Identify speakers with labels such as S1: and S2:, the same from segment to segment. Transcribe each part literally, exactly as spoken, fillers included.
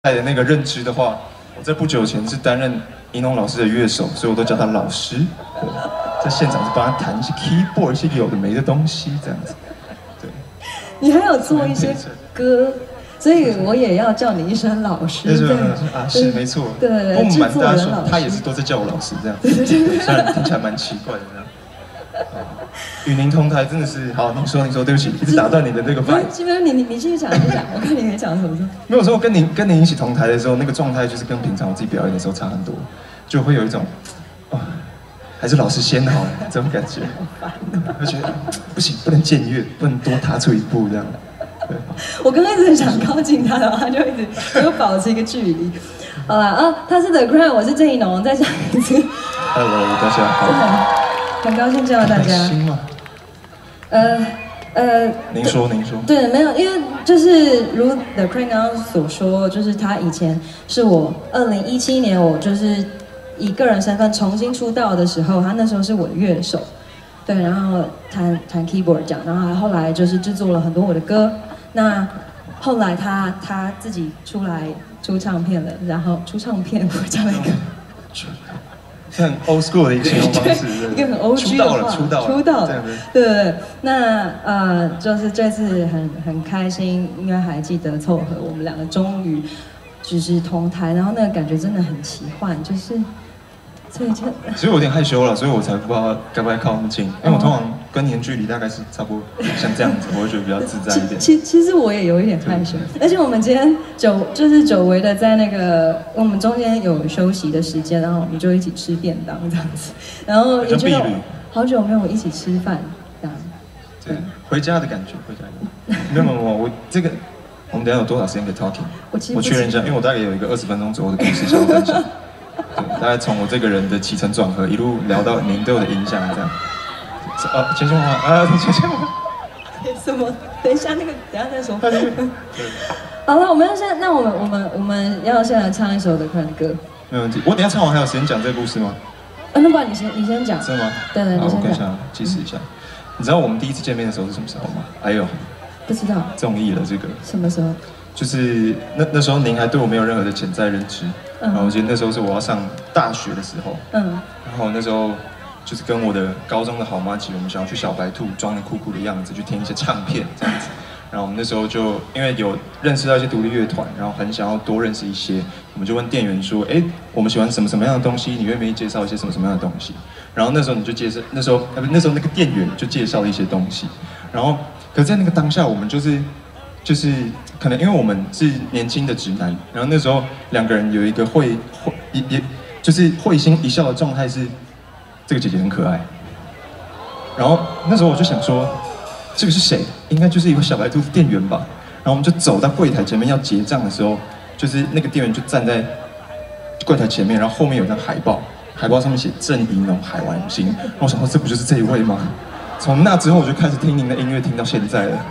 S1: 的那个认知的话，我在不久前是担任银龙老师的乐手，所以我都叫他老师。对，在现场是帮他弹一些 keyboard 一些有的没的东西，这样子。对。
S2: 你还有做一些歌，所以我也要叫你一声老师。
S1: 对对啊，是没错。
S2: 对对
S1: 对。不瞒大家说，他也是
S2: 都
S1: 在叫我老师这样。对对对。虽然听起来蛮奇怪的这样。与您同台真的是好，您说您说，对不起，一直打断你的这个麦。
S2: 基本上你你你继续讲，你讲，我看你可以讲什么。
S1: 没有说跟您跟您一起同台的时候，那个状态就是跟平常我自己表演的时候差很多，就会有一种，啊，还是老师先好这种感觉。我觉得不行，不能僭越，不能多踏出一步这样。对。我
S2: 刚开始很想靠近他的话，他就一直跟我保持一个距离。好啦，啊，他是 The Crown， 我是郑宜农，再讲一次。
S1: Hello， 大家好。
S2: 很高兴见到大家。
S1: 开心吗？
S2: 呃呃，
S1: 您说您说。
S2: 对，没有，因为就是如 The Crown 刚刚所说，就是他以前是我二零一七年我就是以个人身份重新出道的时候，他那时候是我的乐手，对，然后弹弹 keyboard 这样，然后后来就是制作了很多我的歌。那后来他他自己出来出唱片了，然后出唱片我讲了一个。
S1: 是很 old school 的一个形容方式，
S2: 一个很 O G 的话，
S1: 出道了，出道了，
S2: 出道了，对对对。那呃，就是这次很很开心，应该还记得凑合，我们两个终于就是同台，然后那个感觉真的很奇幻，就是，所以就
S1: 其实我有点害羞了，所以我才不知道该不该靠那么近，因为我通常跟你的距离大概是差不多像这样子，我会觉得比较自在一点。
S2: 其其实我也有一点害羞，而且我们今天久就是久违的在那个我们中间有休息的时间，然后我们就一起吃便当这样子，然后也觉得好久没有一起吃饭这样。
S1: 对，回家的感觉，回家的。没有没有，我这个我们等下有多少时间给 talking？
S2: 我其实
S1: 我确认一下，因为我大概有一个二十分钟左右的故事想要分享。对，大概从我这个人的起承转合一路聊到您对我的影响这样。哦，钱钱花啊，钱钱花。
S2: 什么？等一下那个，等一下再说。好了，我们要先，那我们我们我们要先来唱一首的快歌。
S1: 没问题，我等一下唱完还有时间讲这个故事吗？
S2: 啊，那不然你先你先讲。
S1: 真的吗？
S2: 对对，你先讲。
S1: 我看一下，计时一下。你知道我们第一次见面的时候是什么时候吗？哎呦，
S2: 不知道。
S1: 综艺了这个。
S2: 什么时候？
S1: 就是那那时候您还对我没有任何的潜在认知，嗯、然后我记得那时候是我要上大学的时候，嗯，然后那时候就是跟我的高中的好妈吉，我们想要去小白兔装的酷酷的样子去听一些唱片这样子，然后我们那时候就因为有认识到一些独立乐团，然后很想要多认识一些，我们就问店员说，哎，我们喜欢什么什么样的东西，你愿不愿意介绍一些什么什么样的东西？然后那时候你就介绍，那时候呃不那时候那个店员就介绍了一些东西，然后可在那个当下我们就是。就是可能因为我们是年轻的直男，然后那时候两个人有一个会会也也就是会心一笑的状态是，这个姐姐很可爱。然后那时候我就想说，这个是谁？应该就是一个小白兔的店员吧。然后我们就走到柜台前面要结账的时候，就是那个店员就站在柜台前面，然后后面有张海报，海报上面写郑宜农海王星。然后我想说，这不就是这一位吗？从那之后我就开始听您的音乐，听到现在了。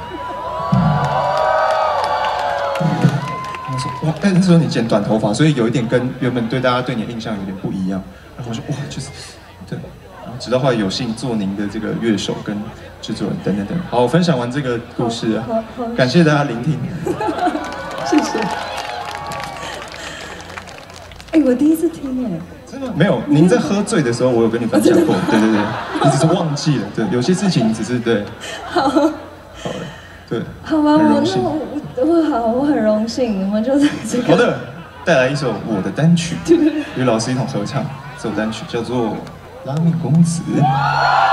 S1: 哇！但那时候你剪短头发，所以有一点跟原本对大家对你的印象有点不一样。然后我说哇，就是对。然后直到后来有幸做您的这个乐手跟制作人等等等。好，我分享完这个故事啊，感谢大家聆听。
S2: 谢谢。哎，我第一次听哎。
S1: 真的没有？您在喝醉的时候，我有跟你分享过。对对对，你只是忘记了。对，有些事情只是对。
S2: 好。
S1: 好了。对。
S2: 好吧，我那我。我好，我很荣幸，我们就在这个。
S1: 好的，带来一首我的单曲，与老师一同合唱。这首单曲叫做《拉面公子》。